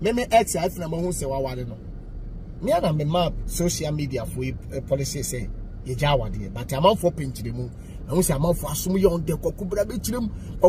me ex I na mo hu se wa ware no me na me map social media for policy say ye ja wade but am for pinchire mu na hu se am for asum ye on de kokubra be chirem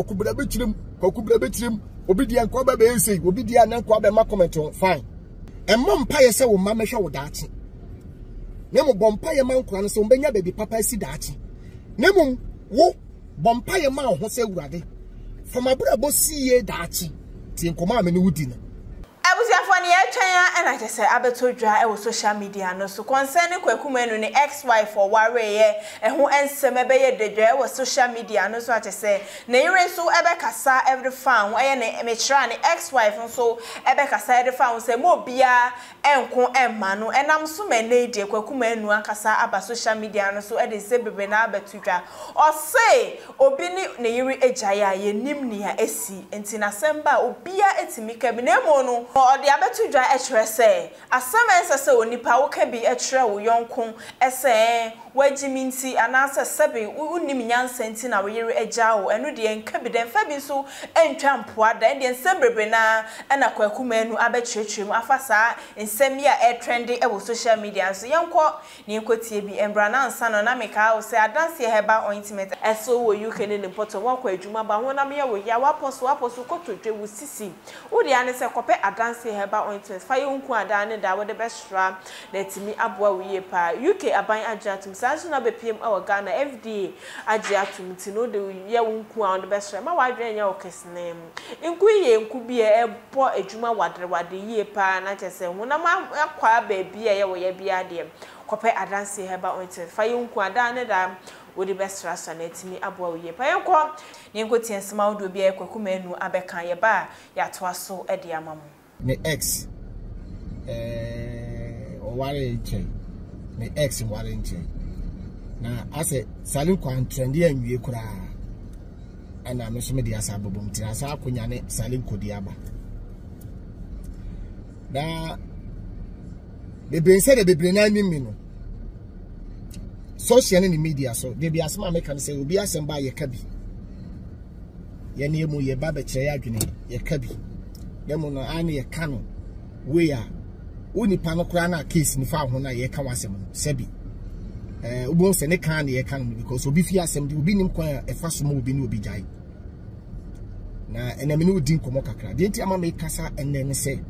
obi dia nko ba be say obi dia na nko ba ma comment on fine emma mpa ye se wo ma me hwe wo daachi nemu bompa ye man kwa no so mbenya baby papa si daachi nemu wo bompa ye man ho se wurade from abrabo si ye daachi ti nkoma me no wudi na abusiafo ne ye twan and I just say abeto dwa e wo social media no so concerning Kwaku Manu ne ex-wife or ware ye ho ensem ebe ye dedwa e wo social media no so I just say na yire so ebe kasa every fan we ne metra ne ex-wife so ebe kasa every fan say mo bia enko emma no enam so mene die Kwaku Manu akasa aba social media no so e de se bebe na abeto dwa o say obi ni ne yire ejaya ye nim ni ya esi enti na semba obia etimi ka bi na emo no odi abeto dwa ehre se asemense se onipa wo ka bi ehre wo yonkon ese wagimi nti anase sebe unim nyansa nti na wo yire eja wo enu de enka bi den fa bi so entwa mpoa da de ensembrebe na na Kwaku Manu abetwetwem afasa ensem ya trending e wo social media so yenko ne enkotie bi embra na ansa no na meka wo se adanse heba ointment eso wo UK ne poto wo kwa adwuma ba ho na me wo ya waposo kotodwe wo sisi wo de ane se kope adanse heba ointment fa yonku adane da wo de bestra na timi aboa wo ye pa UK aban ajatum sanso na bepiem awa Ghana FDA ajatum ti no de ye wonku a wo de bestra ma wadwen nya wo kesnem nku ye nku bi e bo adwuma wade ye pa na chese ho na ma akwa ba bia ye wo ye bia de kope adanse heba ointment fa yonku adane da wo de bestra sa na timi aboa wo ye pa yenko ne nko tiensema wo do bia Kwaku Manu abeka ye ba ya to aso e de amamu me ex o ware nche me ex ware nche na ase salin kwan trendi anwie kura ana me so me dia sa bobom ti asa akonya ne salin kodi aba na bebense de bebre na mimi no social ne media so de bia asema me kan say obi asem ba ye kabi ye ne mu ye ba be kire ya adwene ye kabi demo no ane ye kano we a unipa no kra na case ni fa ho na ye ka wasem no sebi ubon se ne kan ye kan because obi fi asem di obi nim kwan e fa so mo obi ni obi jai na enemi no din komo kakra de nti ama me kasa enne ne se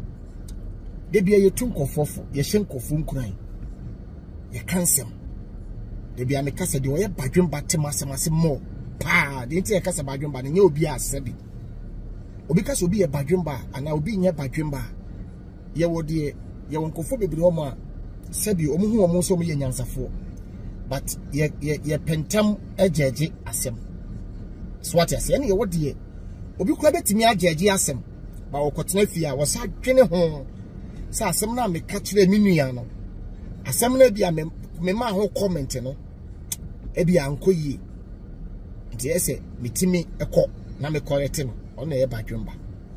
de bia ye tun kofofo ye hyen kofu nkuran ye kansem de bia me kasa de oye badwem batem asem mo pa de nti ye kasa badwem ba ne nye obi asebi obi kasa obi ye badwemba ana obi nye badwemba ye wodie ye wonkofo bebre omo a sebi omo hu omo so omo ye nyansafo but ye pentam ejeje asem so what yes ye wodie obi kura betimi ajeje asem ba wokotena fi a wosa dwene ho sa asem na me ka kire minua no asem na bia me ma ho comment no e bia ankoyi nti ese mitimi ekọ na me correct no ona ye badwemba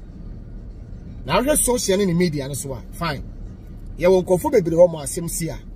na hwe social ne media no so a fine ye wonkofo bebre ho mo asem si a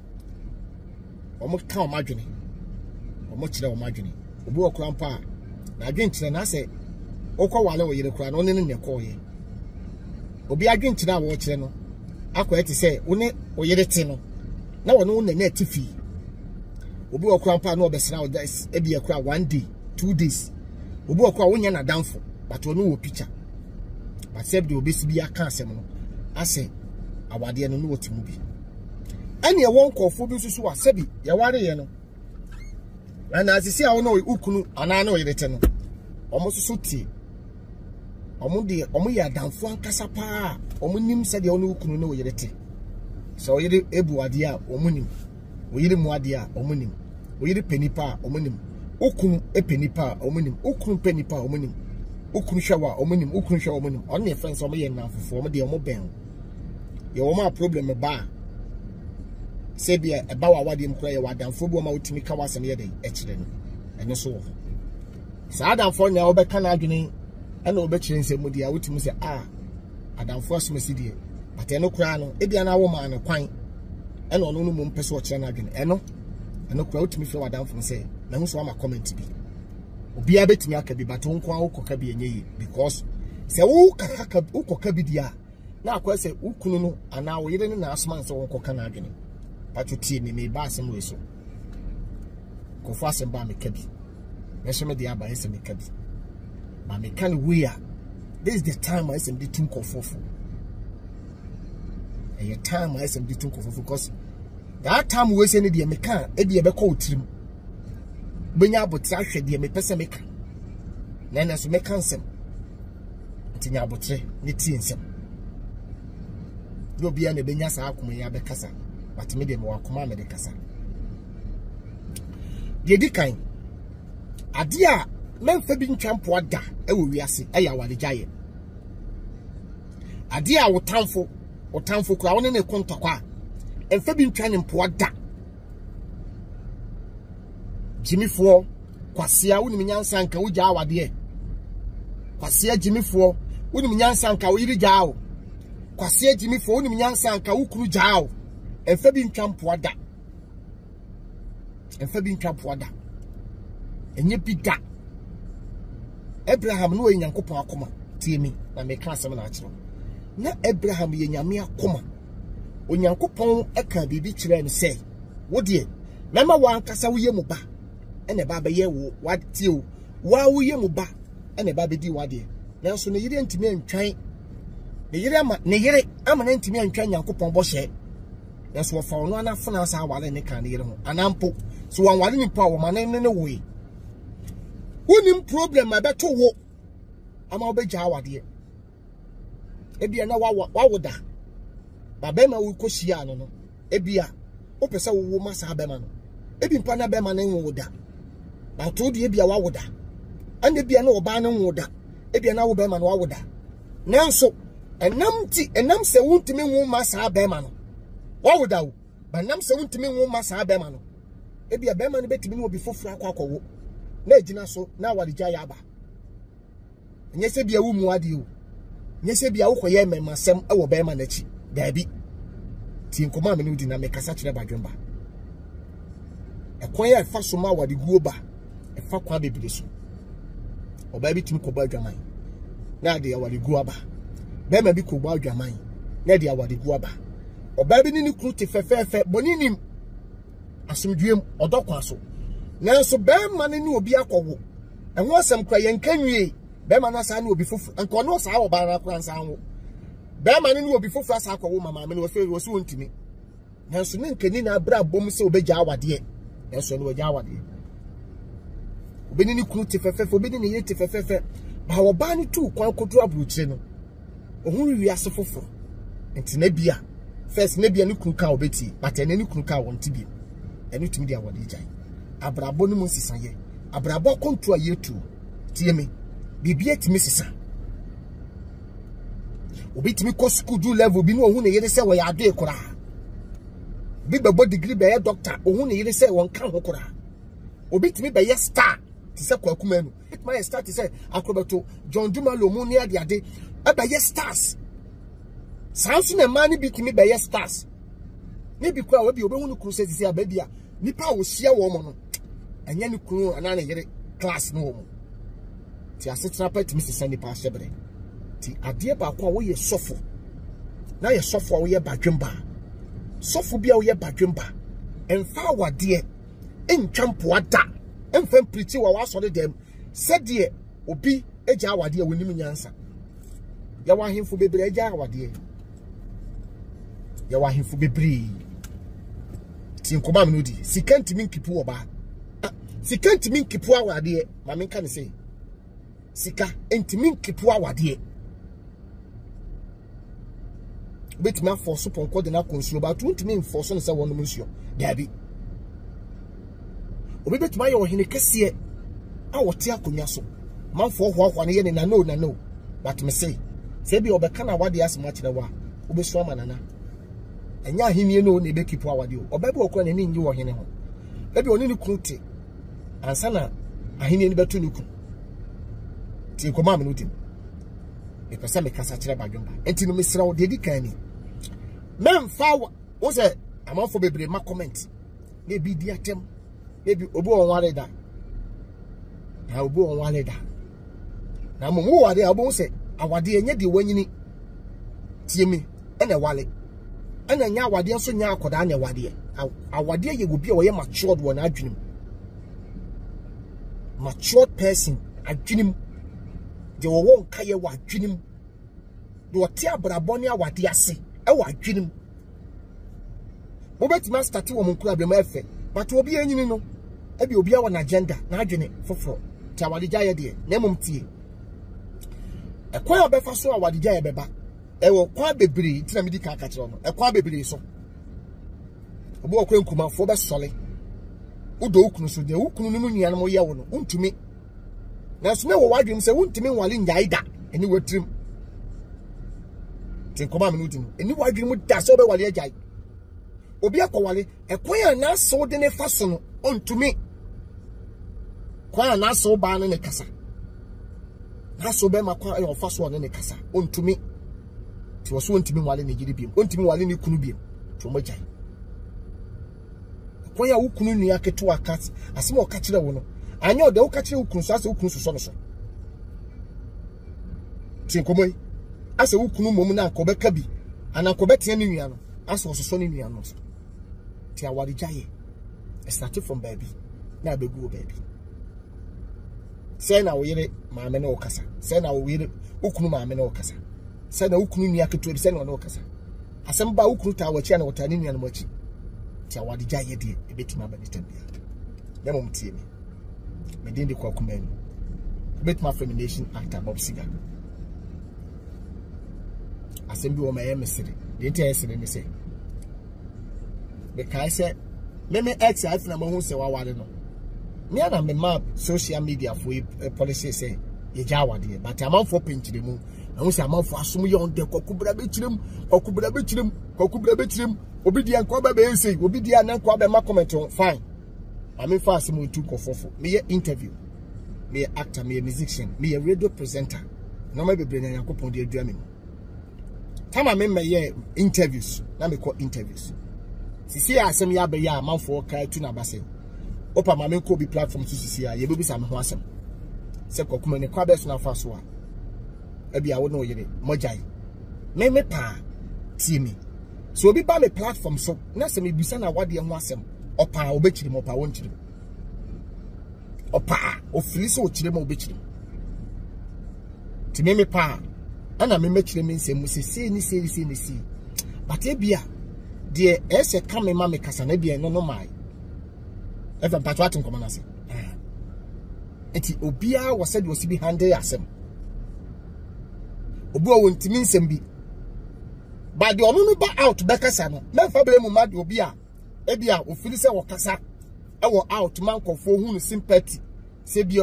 omo ka o madwene omo kire o madwene obi okura mpa na adwentire na se okwa wale wo yire kura no ne ne ko ye obi adwentire a wo kire no akwa eti se wo ne o yire te no na wo no ne atifi obi okura mpa na obesra wo ebi ekura 1 day 2 days obi okura wo nya na danfo but ono wo picture but said the obesi bi aka asem no ase awade no no wotimu bi ene won kofo bi susu wa sabi ya ware ye no na asisi a wo no ukunu ana na oyirete no omo susu ti omo ya danfo ankasa pa omo nim said ya wo no ukunu na oyirete so oyire ebu ade a omo nim oyire mu ade a omo nim oyire penipa omo nim ukunu epenipa omo nim ukunu penipa omo nim ukunu hwa omonim ukunu hwa omonim on ne friends omo ye nanfofo omo de omo ben ye wo ma problem ba sebia e ba wa wade mkura ye wadanfo bi o ma otimi ka wasem ye de e kire no ene so wo sa adanfo nya wo be ka na adwene e na wo be kire nsem de a otimi se adanfo asomasi de but eno kura no e bia na wo ma ne kwan e na ono no mo mpese wo kire na adwene eno kura otimi fe wadanfo se na hu so ma comment bi obi abetimi aka bi bato nko akoka bi enye because se wo kaka ukoka bi dia na akwa se ukunu no ana wo yire ne na asoma nse won koka na adwene pato tie me ba asem we so ko fa asem ba me kabi me so me dia ba asem me kabi ma me kan we a this is the time I asem di tun kofofo e time I asem di tun kofofo because that time we say ne dia me kan e dia be ko otrim benya abotra hwe dia me pese me kan na so me kan sem tinya abotre ne tie nsem no bia ne benya sa akoma ya be kasa but me de me wakoma me de kasa de di kan ade a memfa bi ntwampo ada e wo wiase e ya wale gyaye ade a wotamfo kura woni ne kontokwa emfa bi ntwa ne mpo ada jimifo kwasia woni nyansa nka wo gya awade kwasia jimifo woni nyansa nka wo yiri gyaao kwasia jimifo woni nyansa nka wo kuru gyaao emfa bi ntwampo ada enye bida Abraham no Nyankopon akoma tiemi na me ka asem na akiro na Abraham ye nyame akoma Onyankopon eka bibi kire ne se wo de mema wa ankasa wo ye mu ba ene ba be ye wo watie o wa wo ye mu ba ene ba be di wade na so ne yire ntimi antwan ne yire ama na ntimi antwan Nyankopon bo hye na so fa ono ana fana sa wale ne kan ne yire ho anampo so wan wale ni pa wo ma ne wo yi unim problem abeto wo ama obeja awade ebia na wawoda babema wo kosia no ebia opese wo masa abema no ebi mpa na bema na nwoda ba to de ebia wawoda ande bia na oba na nwoda ebia na wo bema na wawoda nanso enam se wuntimi nwo masa abema no wawoda wo ba nam se wuntimi nwo masa abema no ebia bema no betimi no obi fofura akwakowo na ejina so na walija ya ba nyese bia wu mu ade o nyese bia wo koye memasem e wo be ma na chi daabi ti nkoma me no di na me kasa kire badwemba e koye fa so ma wade guo ba e fa kwa bebire so oba bi tim ko ba adwaman na de ya wade guo ba be ma bi ko ba adwaman na de ya wade guo ba oba bi ni kru te fefefe boninim asomdwem odokwa so nanso bema ne ni obi akọwo enwo asem kra yenkanwie bema na sa na obi fofu anko no sa wo ba na kra nsa anwo bema ne ni obi fofu asa akọwo mama me no fe wo so ntimi nanso ne nkani na abra bom se obegya awade nanso no wagya awade obeni ni kunu te fefefe obeni ne yete fefefe ba wo ba ni tu kwan kodu abruchire no ohun wi ase fofu enti na bia first na bia ni kunu ka obeti but ene ni kunu ka wonti bi ene tumi dia awade gyan abrabo no musisa ye abrabo kontu ayetu tiemi bibia timi sisa obi timi ko school do level bi no ohun ne yere se wo ya ado ekura bi bebo degree be doctor ohun ne yere se won kan ho kura obi timi be ye star ti se Kwaku Manu it my star ti se akrobato John Duma lo mu ne ade ade e be ye stars sansu na mani bi timi be ye stars ne bi kwa obi obehunu kru se sisi ababia nipa wo hia wo mo no anya ne kunu ana ne yere class no wo ti asetena pa timi sisa nipa asebre ti ade ba kwa wo ye sofo na ye sofo wo ye badwemba sofo bia wo ye badwemba emfa wade entwampo ada emfa preach wa wasore dem sede obi eja awade wonim nyansa ya wahemfo bebre eja awade ya wahemfo bebre ti nkoma me no di sikantimi nkipu oba sikantimi nkipu awade ma me nka ne sei sika entimi nkipu awade betima force ponko de na konsulo ba tuntimi enforce ne se wono munsuo dabi obi betima ye ohene kese a wote akonya so manfo hoahoa ne ye ne na no but me say se bi obeka na awade asema kire wa obesu amanana enya ahenie no ne bekipu awade o obabe okura ne nyi wo hene ho ebi oni ni kunte ansa na ahenie ni betu ni ku ti nkoma me no di e pesa me kasa kire badwomba enti no mesra wo de di kan ni memfa wo se amanfo bebre ma comment na bi di atem na bi obi won ware da na obi won ware da na mo ware abo se awade enye de wanyini tie me ene wale ena nya awade nso nya akoda na awade awade ye go bi o matured one adwenim matured person adwenim de wo won kaye wa adwenim de wo te abrabone awade ase e wa adwenim mobeti ma start wo munkura be ma efe but obi enyini no e bi obi awa na agenda na adwene foforo ti awade jaye de na mum tie ekwa obefa so awade jaye beba ewo kwa bebiri tina midi ka kire no ekwa bebiri so obo okwa nkumafo be sole udo ukunu so de ukunu no nua no ye wo no untumi na so me wo wadwem se untumi nwale nyaida eni watrim tin koma me nudim eni wadwem da so be wale ajai obi akwale ekwa na so de ne fa so no untumi kwa na so ba ne kasa na so be makwa e ofa so ne kasa untumi ti wo so untumi nwale ne gidi biem untumi nwale ne kunu biem to mo jai kwa ya ukunu nua keto akat asimo ka kire wo no anya o de wo ka kire ukunu so ase ukunu so no so tin komoi ase ukunu mom na ko be ka bi ana ko be tie ne nua no ase wo so ne nua no so ti awari jaye start from baby na begu baby say na wo yire maame na okasa say na wo yire ukunu maame na okasa say na ukunu nua keto bi say na okasa asem ba ukunu ta wachi na wotani nua no machi ti awade jaye de ebetima ba nitambia dem mum tie me din de Kwaku Manu betima femination actor Bob Siga asem bi wo ma yemesere de ntia yesere ne se be kai se me ex I na ma hu se wawade no me na me map social media for policy say ye jawade but amanfo pinchire mu na hu se amanfo asom ye on de Kwaku bra betirem obi dia nko ba be say obi dia na nko ba ma comment on fine I mean fast mo tu kofofo me interview me actor me musician me radio presenter no ma bebre na yakopon de adua me tama me interviews na me call interviews sisi asem ya be ya amanfo ka tu na base opa ma me ko bi platform to sisi ya ye be bisa me ho asem se Kwaku Manu kwa be so na fa so a ebia wo no yire mojai me pa tie me so obi ba me platform so na se me bisa na wade ho asem opa obechiri mo pa wonchiri opa ofili so ochire mo obechiri ti me pa ana me mechire me nsem se ni se but ebia de ese ka me ma me kasa na bia no mai ever but what nkom na se eti obia wo said wo si bi handle asem obu o ntimi nsem bi but the onu ba out be kasa no memfa be mu ma de obia ebia ofili se wo kasa e wo out man kofo hu no sympathy se bia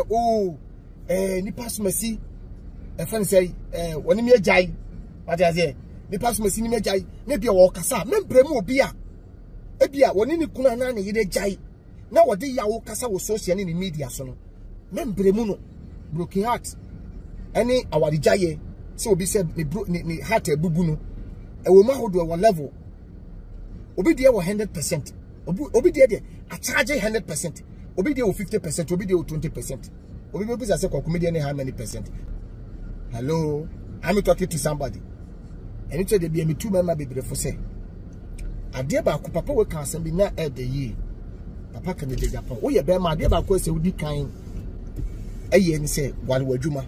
nipa somasi e fan say woni me agai what ya say nipa somasi ni me agai na bia wo kasa membremu obia ebia woni ni kuna na ne yede agai na wode ya wo kasa wo social ni media so no membremu no broken heart any awari jaye so obi say ni heart ebubu no e wo ma hodo e level obi dey 100%. Obi dey a charge 100%. Obi dey 50%. Obi dey 20%. Obi be say Kwaku Manu how many percent? Hello, I'm talking to somebody. And it dey be me two member be for say. Ade ba ko papa we kan asem bi na e dey yi. Papa kan dey Japan. Wo ye be ma ade ba ko say udi kan eye ni say wale wadwuma.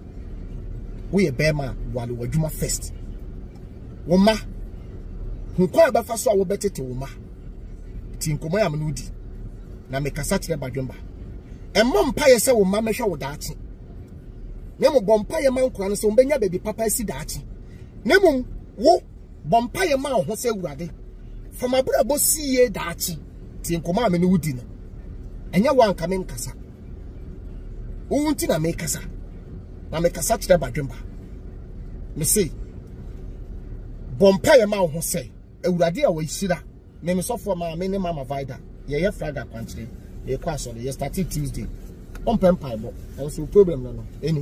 Wo ye be ma wale wadwuma first. Wo ma nkwa ba fa so a wo betete wo ma ti nkomo ya mnudi na me kasa kire badwemba emmo mpaye se wo ma mehwe wo daachi nemu bompaye ma nkwa no se ombenya baby papa si daachi nemu wo bompaye ma ho se wurade fama bra bo siye daachi ti nkomo a mnudi no enya wo anka me nkasa wo nti na me kasa kire badwemba me say bompaye ma ho se ewurade a wo isira me sofo ma me ne mama vida ye fraga kwanchire ye kwa so ye start Tuesday on pempai bo so problem no any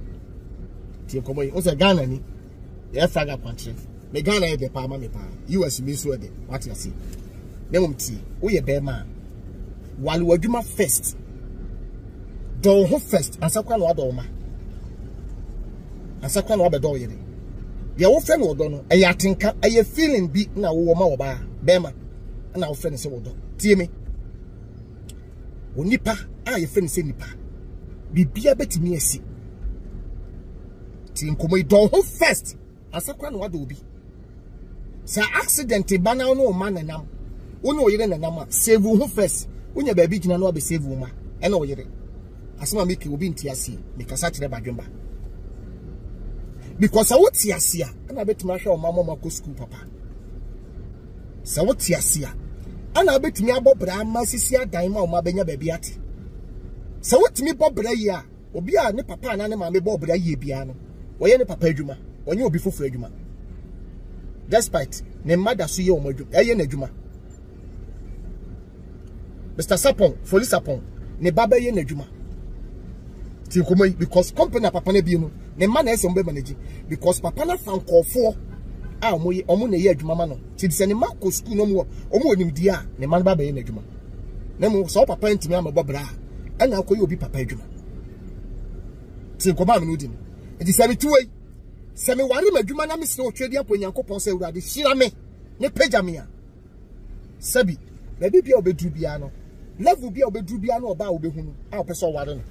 ti komo yi o se Ghana ni ye fraga kwanchire me Ghana ye de pa ma me pa US me so de what you see ne mum ti o ye be ma wale wadwuma first do ho first ansakwa no ado ma ansakwa no abedo ye Dia wo friend wo do no e ya tinka e ya feeling bi na wo ma wo ba bema na wo friend se wo do tie me onipa a ye friend se nipa bibia betimi asi ti nkomo do ho first asakwa na wado obi sa accident ba na no ma nanam woni oyire nanam a save ho first wonya ba bi gina no be save wo ma e na oyire asema make obi nti ase me kasa kire badwemba because I would see Asia, and I bet my show Mamma go school, papa. So what Asia, and I bet me about Brahma, Sisia, Daima, my Benya Babiati. So what me Bob Braya, Obia, ne papa, and Anima, me Bob Braya piano, or any papa Juma, or you before Freduma. Despite, ne mother see you, Ayan Juma. Mr. Sapon, for Sapon, ne Baba Yen Juma. Because company papa ne bieno ne man na esem be manage because papa na fan call for omo ne ye adwuma ma no ti se ne ma ko school no mo omo onim di a ne man ba be ye adwuma na mo so papa ntimi amabo bra e na akoye obi papa adwuma ti ko ba me no di e di se me tuwe se me ware ma adwuma na me se o twedi apo Nyankopon se urade hira me ne pagya me a sabi na bibia obedru bia no level bia obedru bia no oba obehunu a opese o ware no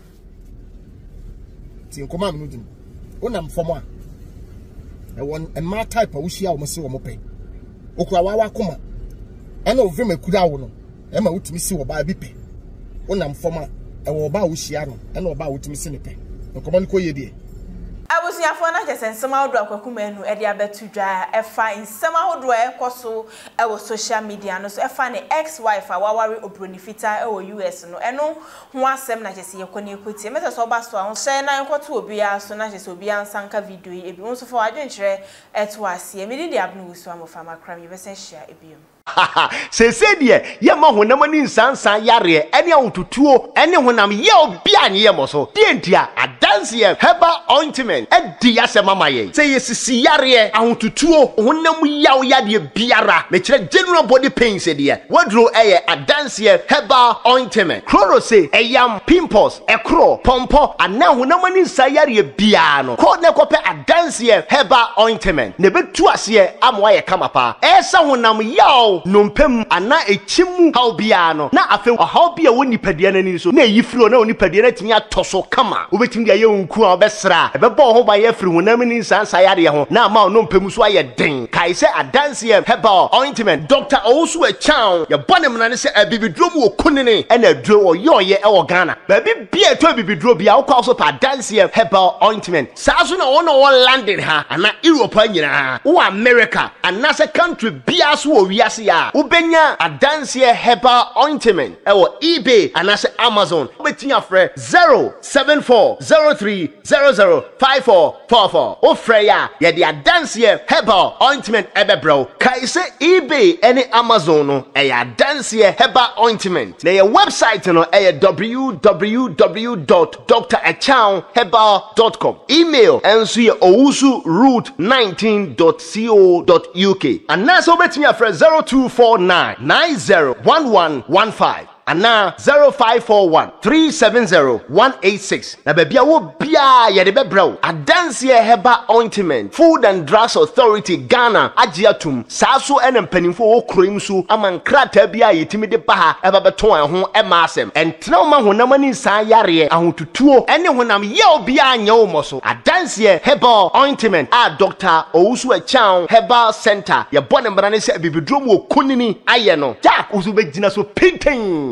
ti nkoma me no din wonam fom a e won e ma type a wo hia wo se wo mo pe okura wa koma e na ovre makura wo no e ma wotimi si wo ba bi pe wonam fom a e wo ba wo hia no e na wo ba wotimi si ne pe nkoma ni ko ye die abusuafo na kese nsema hodo Kwaku Manu e dia betu dwa e fa nsema hodo e koso e wo social media no so e fa ne ex wife a waware Obroni fita e wo US no eno ho asem na kese ye koni ekuti meta so ba so a ho share na enkoto obi a so na kese obi ansanka video e bi won so fa adwenkyere eto ase e me di abnu wusu amofa makram ye bese share e bi se die ye ma honam ni nsansan yare ene ahotutuo ene honam ye obi anye ye moso die ntia adanse ye heba ointment e di yase mama ye se ye sisi yare ahotutuo honam yaw yade biara me kire general body pains die wadro eye adanse ye heba ointment chloro se eyam pimples ekro pompo ana honam ni nsan yare bia no ko ne kope adanse ye heba ointment ne betu ase amwa ye kamapa esa honam yaw nompem ana echimu haubia no na afe haubia woni padua nani so na yifiro na woni padua na timi atoso kama obetimi dia ye nku a obesra ebebo ho ba ye firi honam ni nsansa yare ho na ma nompem so aye den kai se adanse herbal ointment Dr. Owusu Echan ye bonem na ne se abibidrom wo kunene na duro wo yoye e wo Ghana ba bibia to abibidro bia wo kwa so pa adanse herbal ointment sa so na wo landed ha ana Europe anyina ha wo America ana se country bia so wo wiase ya ubenya adanse herbal ointment ewo eBay anase Amazon obetinya frɛ 07403005444 ofrɛ ya ye de adanse herbal ointment ebebro kai se eBay any Amazon no adanse herbal ointment na your website no www.drechanherbal.com email enso ye owusu@19.co.uk anase obetinya frɛ 0249901115 ana 0541370186 na babia wo bia ye de bebrɛw adanse herbal ointment Food and Drugs Authority Ghana agiatum saaso ene mpanimfo wo kroim so amankrata bia yetimi de baha eba beton ho ema asem entena ma honam ani nsan yare ahotutuo ene honam ye obia anya wo moso adanse herbal ointment a Dr. Owusu Echan Herbal Center ye bone mbra ne se bibidrom wo kunini aye no jack usu begina so pinten.